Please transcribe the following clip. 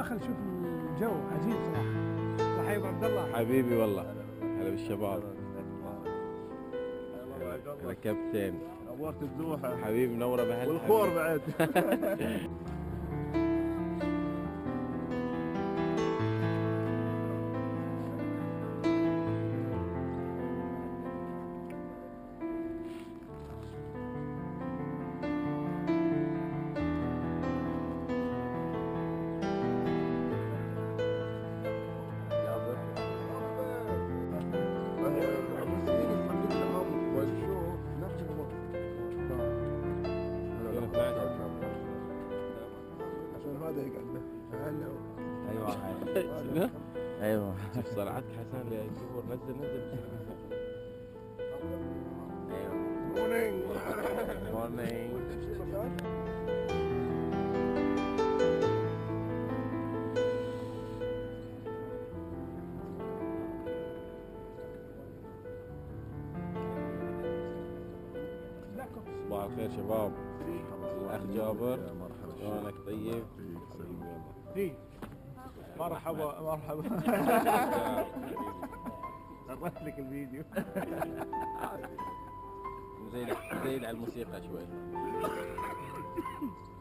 داخل شوف الجو عجيب صراحه. رحيب عبد الله حبيبي والله، هلا بالشباب. هلا كابتن. نورت الدوحة حبيبي منورة بهلا والخور بعد. ايوه ايوه شوف صلعتك حسن يا جمهور، نزل ايوه. مورنينج صباح الخير شباب. الاخ جابر شلونك؟ طيب حبيبي والله. مرحبا مرحبا. قربت لك الفيديو. زين على الموسيقى شوي.